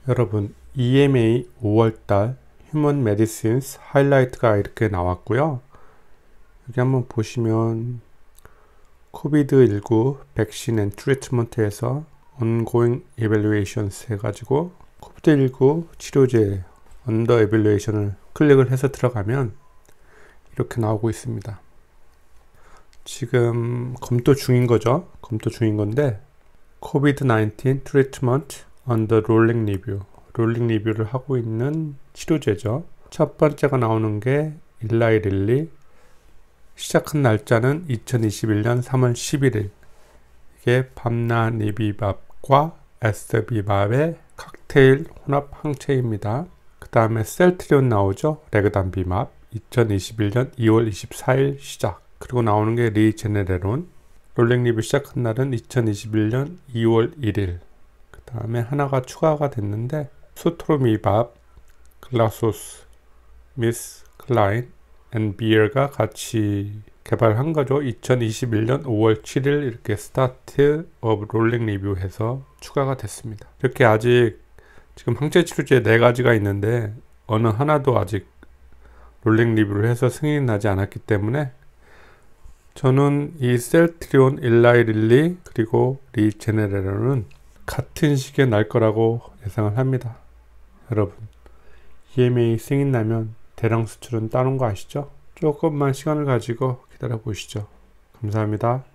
여러분, EMA 5월달 휴먼 메디신스 하이라이트가 이렇게 나왔고요. 여기 한번 보시면 코비드19 백신 앤 트리트먼트에서 ongoing evaluations 해가지고 코비드19 치료제 언더 에밸루에이션을 클릭을 해서 들어가면 이렇게 나오고 있습니다. 지금 검토 중인 거죠. 검토 중인 건데 코비드19 트리트먼트 언더 롤링 리뷰, 롤링 리뷰를 하고 있는 치료제죠. 첫 번째가 나오는 게 일라이 릴리, 시작한 날짜는 2021년 3월 11일. 이게 밤나니비밥과 에스비밥의 칵테일 혼합 항체입니다. 그 다음에 셀트리온 나오죠. 레그단비맙 2021년 2월 24일 시작. 그리고 나오는 게 리제네레론. 롤링 리뷰 시작한 날은 2021년 2월 1일. 그 다음에 하나가 추가가 됐는데 수트로미밥, 글라소스, 미스 클라인 앤 비어가 같이 개발한 거죠. 2021년 5월 7일 이렇게 스타트 오브 롤링 리뷰해서 추가가 됐습니다. 이렇게 아직 지금 항체 치료제 4가지가 있는데 어느 하나도 아직 롤링 리뷰를 해서 승인이 나지 않았기 때문에 저는 이 셀트리온, 일라이릴리 그리고 리제네레론은 같은 시기에 날 거라고 예상을 합니다. 여러분, EMA 승인 나면 대량 수출은 따는 거 아시죠? 조금만 시간을 가지고 기다려 보시죠. 감사합니다.